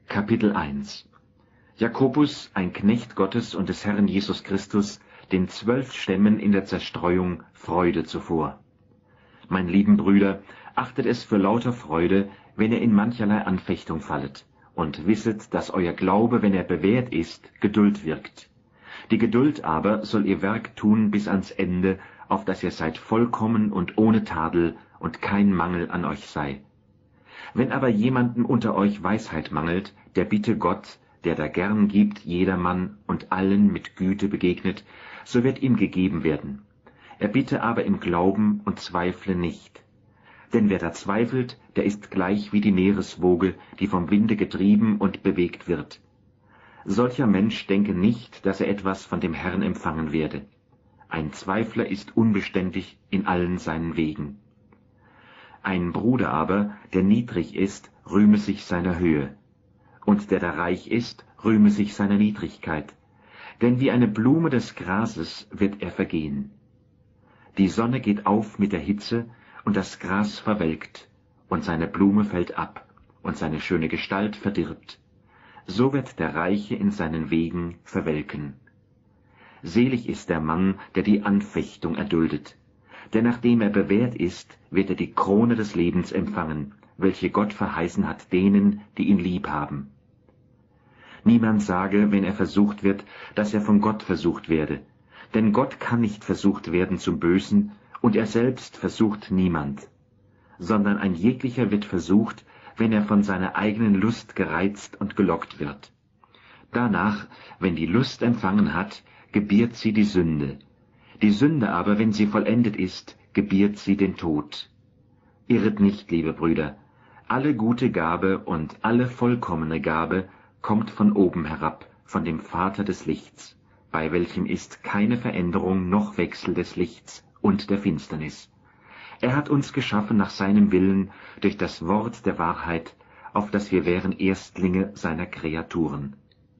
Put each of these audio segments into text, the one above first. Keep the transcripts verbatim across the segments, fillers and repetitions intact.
Kapitel eins. Jakobus, ein Knecht Gottes und des Herrn Jesus Christus, den zwölf Stämmen in der Zerstreuung Freude zuvor. Mein lieben Brüder, achtet es für lauter Freude, wenn ihr in mancherlei Anfechtung fallet, und wisset, dass euer Glaube, wenn er bewährt ist, Geduld wirkt. Die Geduld aber soll ihr Werk tun bis ans Ende, auf dass ihr seid vollkommen und ohne Tadel und kein Mangel an euch sei. Wenn aber jemanden unter euch Weisheit mangelt, der bitte Gott, der da gern gibt jedermann und allen mit Güte begegnet, so wird ihm gegeben werden. Er bitte aber im Glauben und zweifle nicht. Denn wer da zweifelt, der ist gleich wie die Meereswoge, die vom Winde getrieben und bewegt wird. Solcher Mensch denke nicht, dass er etwas von dem Herrn empfangen werde. Ein Zweifler ist unbeständig in allen seinen Wegen. Ein Bruder aber, der niedrig ist, rühme sich seiner Höhe. Und der da reich ist, rühme sich seiner Niedrigkeit. Denn wie eine Blume des Grases wird er vergehen. Die Sonne geht auf mit der Hitze, und das Gras verwelkt, und seine Blume fällt ab, und seine schöne Gestalt verdirbt. So wird der Reiche in seinen Wegen verwelken. Selig ist der Mann, der die Anfechtung erduldet. Denn nachdem er bewährt ist, wird er die Krone des Lebens empfangen, welche Gott verheißen hat denen, die ihn lieb haben. Niemand sage, wenn er versucht wird, dass er von Gott versucht werde. Denn Gott kann nicht versucht werden zum Bösen, und er selbst versucht niemand. Sondern ein jeglicher wird versucht, wenn er von seiner eigenen Lust gereizt und gelockt wird. Danach, wenn die Lust empfangen hat, gebiert sie die Sünde. Die Sünde aber, wenn sie vollendet ist, gebiert sie den Tod. Irret nicht, liebe Brüder, alle gute Gabe und alle vollkommene Gabe kommt von oben herab, von dem Vater des Lichts, bei welchem ist keine Veränderung noch Wechsel des Lichts und der Finsternis. Er hat uns geschaffen nach seinem Willen durch das Wort der Wahrheit, auf das wir wären Erstlinge seiner Kreaturen.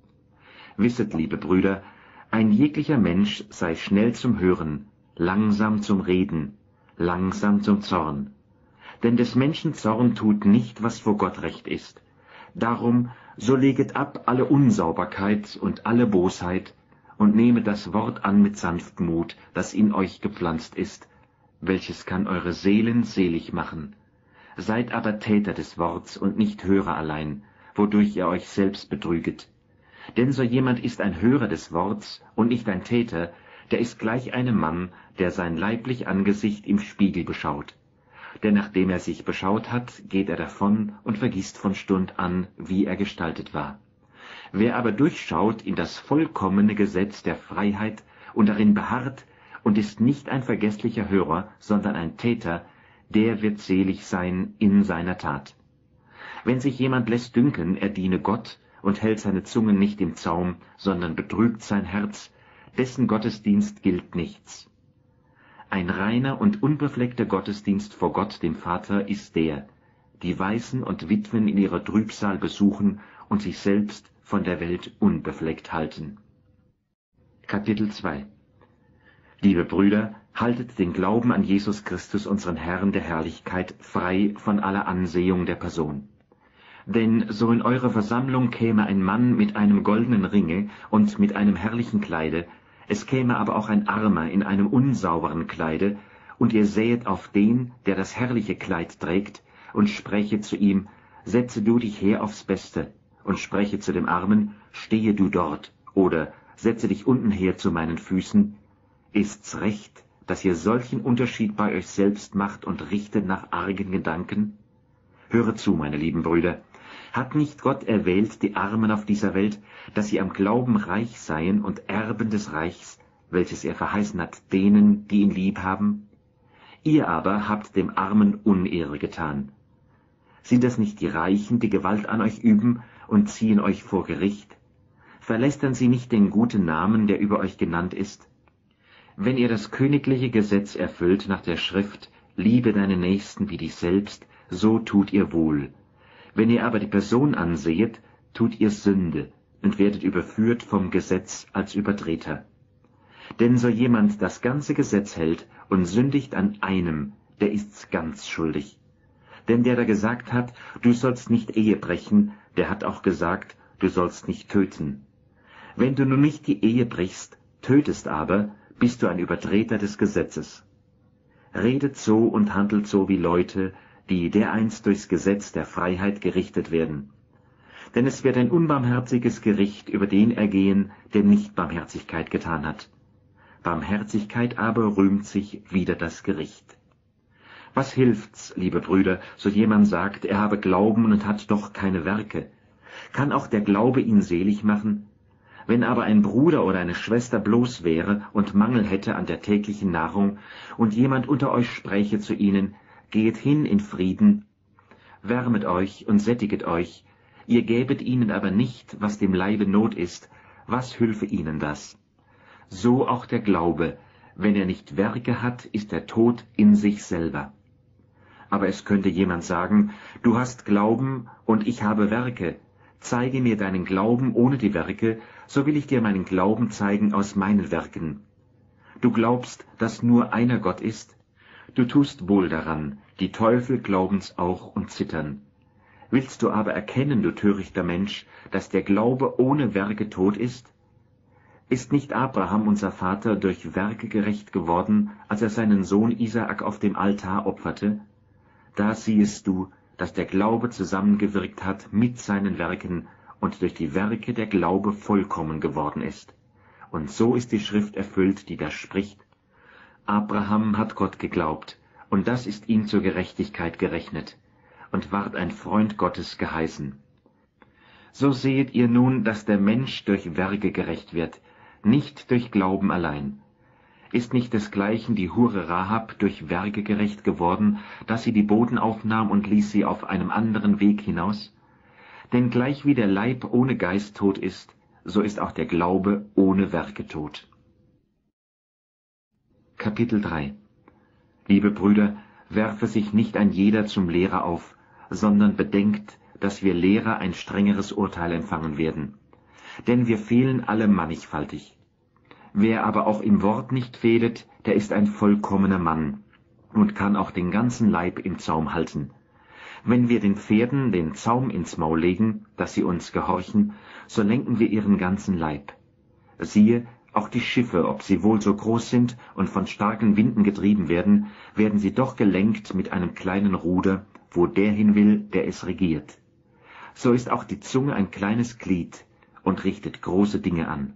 Wisset, liebe Brüder, ein jeglicher Mensch sei schnell zum Hören, langsam zum Reden, langsam zum Zorn. Denn des Menschen Zorn tut nicht, was vor Gott recht ist. Darum, so leget ab alle Unsauberkeit und alle Bosheit und nehmet das Wort an mit Sanftmut, das in euch gepflanzt ist, welches kann eure Seelen selig machen. Seid aber Täter des Worts und nicht Hörer allein, wodurch ihr euch selbst betrüget. Denn so jemand ist ein Hörer des Worts und nicht ein Täter, der ist gleich einem Mann, der sein leiblich Angesicht im Spiegel beschaut. Denn nachdem er sich beschaut hat, geht er davon und vergisst von Stund an, wie er gestaltet war. Wer aber durchschaut in das vollkommene Gesetz der Freiheit und darin beharrt und ist nicht ein vergesslicher Hörer, sondern ein Täter, der wird selig sein in seiner Tat. Wenn sich jemand lässt dünken, er diene Gott und hält seine Zunge nicht im Zaum, sondern betrügt sein Herz, dessen Gottesdienst gilt nichts. Ein reiner und unbefleckter Gottesdienst vor Gott, dem Vater, ist der, die Waisen und Witwen in ihrer Trübsal besuchen und sich selbst von der Welt unbefleckt halten. Kapitel zwei. Liebe Brüder, haltet den Glauben an Jesus Christus, unseren Herrn der Herrlichkeit, frei von aller Ansehung der Person. Denn so in eure Versammlung käme ein Mann mit einem goldenen Ringe und mit einem herrlichen Kleide, es käme aber auch ein Armer in einem unsauberen Kleide, und ihr sähet auf den, der das herrliche Kleid trägt, und sprechet zu ihm, setze du dich her aufs Beste, und spreche zu dem Armen, stehe du dort, oder setze dich unten her zu meinen Füßen. Ist's recht, dass ihr solchen Unterschied bei euch selbst macht und richtet nach argen Gedanken? Höret zu, meine lieben Brüder, hat nicht Gott erwählt die Armen auf dieser Welt, dass sie am Glauben reich seien und Erben des Reichs, welches er verheißen hat denen, die ihn lieb haben? Ihr aber habt dem Armen Unehre getan. Sind es nicht die Reichen, die Gewalt an euch üben und ziehen euch vor Gericht? Verlästern sie nicht den guten Namen, der über euch genannt ist? Wenn ihr das königliche Gesetz erfüllt nach der Schrift, liebe deinen Nächsten wie dich selbst, so tut ihr wohl. Wenn ihr aber die Person ansehet, tut ihr Sünde und werdet überführt vom Gesetz als Übertreter. Denn so jemand das ganze Gesetz hält und sündigt an einem, der ist's ganz schuldig. Denn der da gesagt hat, du sollst nicht Ehe brechen, der hat auch gesagt, du sollst nicht töten. Wenn du nun nicht die Ehe brichst, tötest aber, bist du ein Übertreter des Gesetzes. Redet so und handelt so wie Leute, die dereinst durchs Gesetz der Freiheit gerichtet werden. Denn es wird ein unbarmherziges Gericht über den ergehen, der nicht Barmherzigkeit getan hat. Barmherzigkeit aber rühmt sich wider das Gericht. Was hilft's, liebe Brüder, so jemand sagt, er habe Glauben und hat doch keine Werke? Kann auch der Glaube ihn selig machen? Wenn aber ein Bruder oder eine Schwester bloß wäre und Mangel hätte an der täglichen Nahrung, und jemand unter euch spräche zu ihnen, geht hin in Frieden, wärmet euch und sättiget euch, ihr gäbet ihnen aber nicht, was dem Leibe Not ist, was hülfe ihnen das? So auch der Glaube, wenn er nicht Werke hat, ist er tot in sich selber. Aber es könnte jemand sagen, du hast Glauben und ich habe Werke, zeige mir deinen Glauben ohne die Werke, so will ich dir meinen Glauben zeigen aus meinen Werken. Du glaubst, dass nur einer Gott ist? Du tust wohl daran, die Teufel glauben's auch und zittern. Willst du aber erkennen, du törichter Mensch, dass der Glaube ohne Werke tot ist? Ist nicht Abraham, unser Vater, durch Werke gerecht geworden, als er seinen Sohn Isaak auf dem Altar opferte? Da siehest du, dass der Glaube zusammengewirkt hat mit seinen Werken und durch die Werke der Glaube vollkommen geworden ist. Und so ist die Schrift erfüllt, die da spricht: Abraham hat Gott geglaubt, und das ist ihm zur Gerechtigkeit gerechnet, und ward ein Freund Gottes geheißen. So sehet ihr nun, dass der Mensch durch Werke gerecht wird, nicht durch Glauben allein. Ist nicht desgleichen die Hure Rahab durch Werke gerecht geworden, dass sie die Boten aufnahm und ließ sie auf einem anderen Weg hinaus? Denn gleich wie der Leib ohne Geist tot ist, so ist auch der Glaube ohne Werke tot. Kapitel drei. Liebe Brüder, werfe sich nicht ein jeder zum Lehrer auf, sondern bedenkt, dass wir Lehrer ein strengeres Urteil empfangen werden. Denn wir fehlen alle mannigfaltig. Wer aber auch im Wort nicht fehlet, der ist ein vollkommener Mann und kann auch den ganzen Leib im Zaum halten. Wenn wir den Pferden den Zaum ins Maul legen, dass sie uns gehorchen, so lenken wir ihren ganzen Leib. Siehe, auch die Schiffe, ob sie wohl so groß sind und von starken Winden getrieben werden, werden sie doch gelenkt mit einem kleinen Ruder, wo der hin will, der es regiert. So ist auch die Zunge ein kleines Glied und richtet große Dinge an.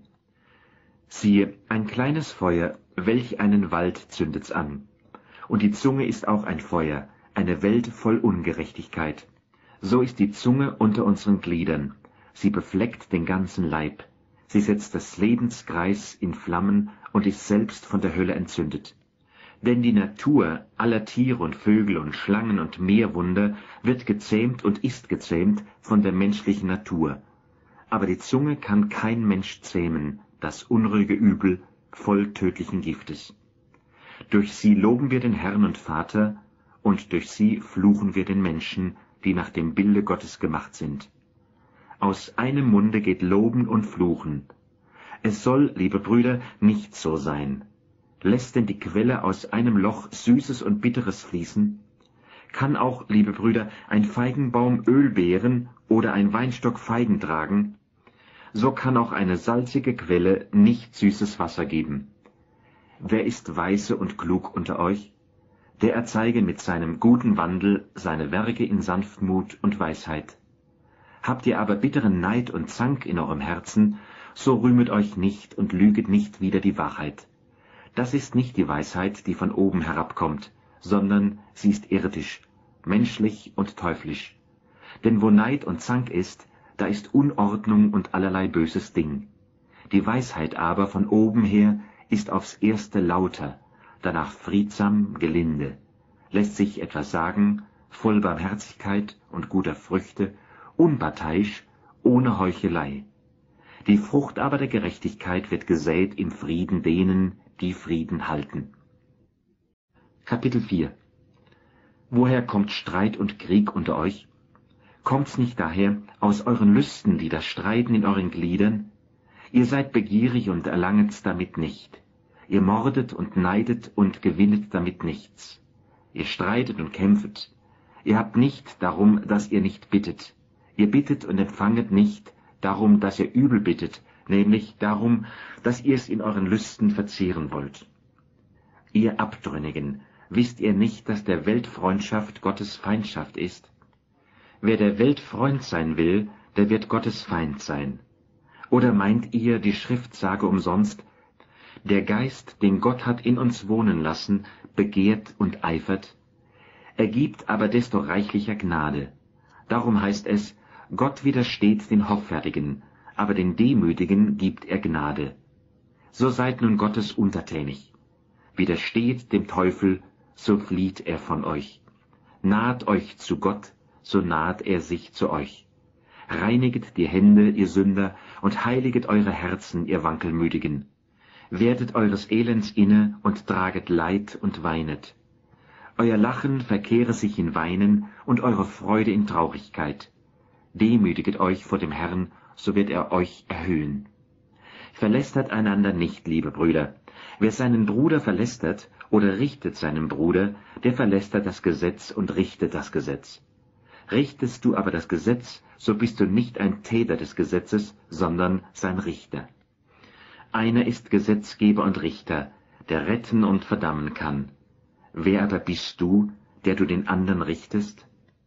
Siehe, ein kleines Feuer, welch einen Wald zündet's an. Und die Zunge ist auch ein Feuer, eine Welt voll Ungerechtigkeit. So ist die Zunge unter unseren Gliedern. Sie befleckt den ganzen Leib. Sie setzt des Lebenskreis in Flammen und ist selbst von der Hölle entzündet. Denn die Natur aller Tiere und Vögel und Schlangen und Meerwunder wird gezähmt und ist gezähmt von der menschlichen Natur. Aber die Zunge kann kein Mensch zähmen, das unruhige Übel, voll tödlichen Giftes. Durch sie loben wir den Herrn und Vater, und durch sie fluchen wir den Menschen, die nach dem Bilde Gottes gemacht sind. Aus einem Munde geht Loben und Fluchen. Es soll, liebe Brüder, nicht so sein. Lässt denn die Quelle aus einem Loch Süßes und Bitteres fließen? Kann auch, liebe Brüder, ein Feigenbaum Öl beeren oder ein Weinstock Feigen tragen? So kann auch eine salzige Quelle nicht süßes Wasser geben. Wer ist weise und klug unter euch? Der erzeige mit seinem guten Wandel seine Werke in Sanftmut und Weisheit. Habt ihr aber bitteren Neid und Zank in eurem Herzen, so rühmet euch nicht und lüget nicht wider die Wahrheit. Das ist nicht die Weisheit, die von oben herabkommt, sondern sie ist irdisch, menschlich und teuflisch. Denn wo Neid und Zank ist, da ist Unordnung und allerlei böses Ding. Die Weisheit aber von oben her ist aufs erste lauter, danach friedsam, gelinde, lässt sich etwas sagen, voll Barmherzigkeit und guter Früchte, unparteiisch, ohne Heuchelei. Die Frucht aber der Gerechtigkeit wird gesät im Frieden denen, die Frieden halten. Kapitel vier. Woher kommt Streit und Krieg unter euch? Kommt's nicht daher aus euren Lüsten, die da streiten in euren Gliedern? Ihr seid begierig und erlanget's damit nicht. Ihr mordet und neidet und gewinnet damit nichts. Ihr streitet und kämpfet. Ihr habt nicht darum, dass ihr nicht bittet. Ihr bittet und empfanget nicht darum, dass ihr übel bittet, nämlich darum, dass ihr es in euren Lüsten verzehren wollt. Ihr Abtrünnigen, wisst ihr nicht, dass der Welt Freundschaft Gottes Feindschaft ist? Wer der Welt Freund sein will, der wird Gottes Feind sein. Oder meint ihr, die Schrift sage umsonst, der Geist, den Gott hat in uns wohnen lassen, begehrt und eifert? Er gibt aber desto reichlicher Gnade. Darum heißt es, Gott widersteht den Hoffärtigen, aber den Demütigen gibt er Gnade. So seid nun Gottes untertänig. Widersteht dem Teufel, so flieht er von euch. Naht euch zu Gott, so naht er sich zu euch. Reiniget die Hände, ihr Sünder, und heiliget eure Herzen, ihr Wankelmütigen. Werdet eures Elends inne und traget Leid und weinet. Euer Lachen verkehre sich in Weinen und eure Freude in Traurigkeit. Demütiget euch vor dem Herrn, so wird er euch erhöhen. Verlästert einander nicht, liebe Brüder. Wer seinen Bruder verlästert oder richtet seinen Bruder, der verlästert das Gesetz und richtet das Gesetz. Richtest du aber das Gesetz, so bist du nicht ein Täter des Gesetzes, sondern sein Richter. Einer ist Gesetzgeber und Richter, der retten und verdammen kann. Wer aber bist du, der du den anderen richtest?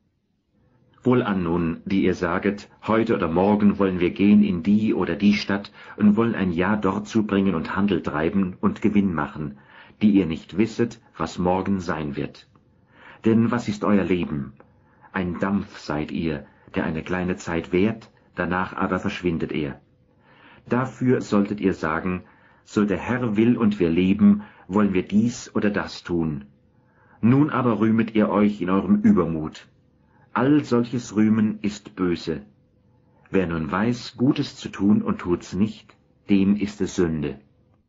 Wohlan nun, die ihr saget, heute oder morgen wollen wir gehen in die oder die Stadt und wollen ein Jahr dort zubringen und Handel treiben und Gewinn machen, die ihr nicht wisset, was morgen sein wird. Denn was ist euer Leben? Ein Dampf seid ihr, der eine kleine Zeit währt, danach aber verschwindet er. Dafür solltet ihr sagen, so der Herr will und wir leben, wollen wir dies oder das tun. Nun aber rühmet ihr euch in eurem Übermut. All solches Rühmen ist böse. Wer nun weiß, Gutes zu tun und tut's nicht, dem ist es Sünde.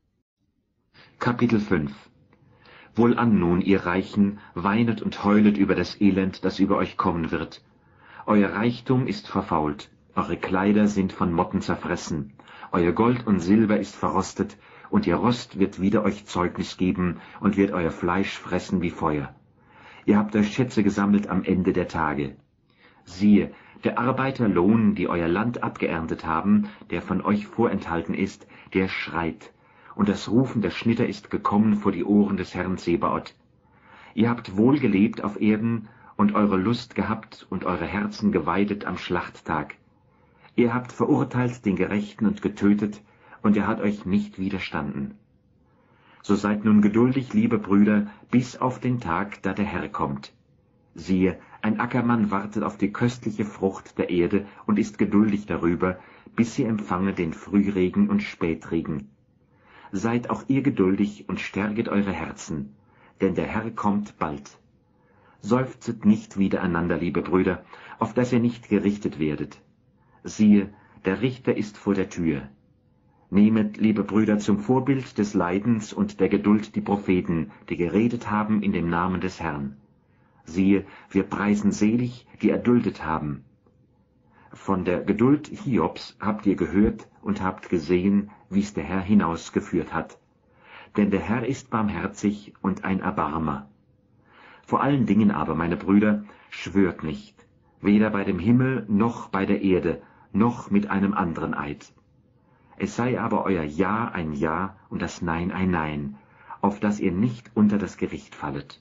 Kapitel fünf. Wohlan nun, ihr Reichen, weinet und heulet über das Elend, das über euch kommen wird. Euer Reichtum ist verfault, eure Kleider sind von Motten zerfressen, euer Gold und Silber ist verrostet, und ihr Rost wird wieder euch Zeugnis geben und wird euer Fleisch fressen wie Feuer. Ihr habt euch Schätze gesammelt am Ende der Tage. Siehe, der Arbeiterlohn, die euer Land abgeerntet haben, der von euch vorenthalten ist, der schreit, und das Rufen der Schnitter ist gekommen vor die Ohren des Herrn Zebaoth. Ihr habt wohl gelebt auf Erden und eure Lust gehabt und eure Herzen geweidet am Schlachttag. Ihr habt verurteilt den Gerechten und getötet, und er hat euch nicht widerstanden. So seid nun geduldig, liebe Brüder, bis auf den Tag, da der Herr kommt. Siehe, ein Ackermann wartet auf die köstliche Frucht der Erde und ist geduldig darüber, bis sie empfange den Frühregen und Spätregen. Seid auch ihr geduldig und stärket eure Herzen, denn der Herr kommt bald. Seufzet nicht wider einander, liebe Brüder, auf dass ihr nicht gerichtet werdet. Siehe, der Richter ist vor der Tür. Nehmet, liebe Brüder, zum Vorbild des Leidens und der Geduld die Propheten, die geredet haben in dem Namen des Herrn. Siehe, wir preisen selig, die erduldet haben. Von der Geduld Hiobs habt ihr gehört und habt gesehen, wie's der Herr hinausgeführt hat. Denn der Herr ist barmherzig und ein Erbarmer. Vor allen Dingen aber, meine Brüder, schwört nicht, weder bei dem Himmel noch bei der Erde, noch mit einem anderen Eid. Es sei aber euer Ja ein Ja und das Nein ein Nein, auf dass ihr nicht unter das Gericht fallet.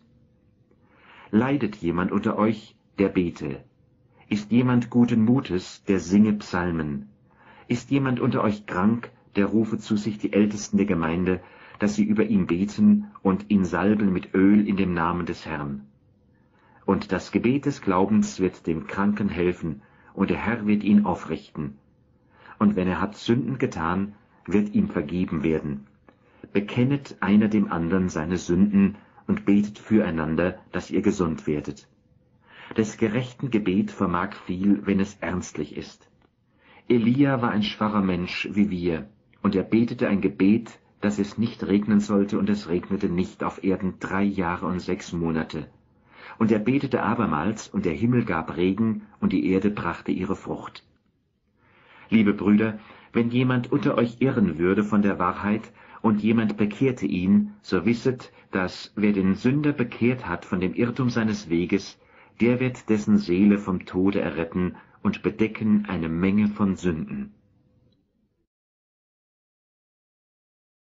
Leidet jemand unter euch, der bete. Ist jemand guten Mutes, der singe Psalmen. Ist jemand unter euch krank, der rufe zu sich die Ältesten der Gemeinde, dass sie über ihn beten und ihn salben mit Öl in dem Namen des Herrn. Und das Gebet des Glaubens wird dem Kranken helfen, und der Herr wird ihn aufrichten. Und wenn er hat Sünden getan, wird ihm vergeben werden. Bekennet einer dem anderen seine Sünden und betet füreinander, dass ihr gesund werdet. Des gerechten Gebet vermag viel, wenn es ernstlich ist. Elia war ein schwacher Mensch wie wir, und er betete ein Gebet, dass es nicht regnen sollte, und es regnete nicht auf Erden drei Jahre und sechs Monate. Und er betete abermals, und der Himmel gab Regen, und die Erde brachte ihre Frucht. Liebe Brüder, wenn jemand unter euch irren würde von der Wahrheit, und jemand bekehrte ihn, so wisset, dass wer den Sünder bekehrt hat von dem Irrtum seines Weges, der wird dessen Seele vom Tode erretten und bedecken eine Menge von Sünden.